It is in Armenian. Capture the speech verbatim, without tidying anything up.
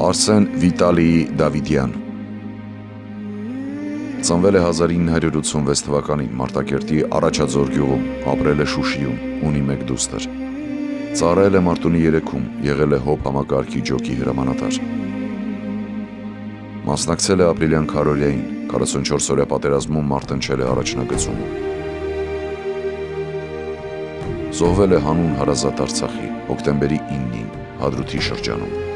Արսեն Վիտալիի Դավիդյան Ծնվել է հազար ինը հարյուր ութսունվեց թվականին Մարտակերտի Առաջաձոր գյուղում, ապրել է Շուշիում, ունի մեկ դուստր։ Ծառայել է Մարտունի երեքում, եղել է հոբ համակարգի ջոկի հրամանատար։ Մասնակցել է ապրիլյան քարոզիային, քառասունչորս օրյա պատերազմում մարտնչել է առաջնագծում։ Զոհվել է հանուն հարազատ Արցախի, հոկտեմբերի իննին, Հադրութի շրջանում։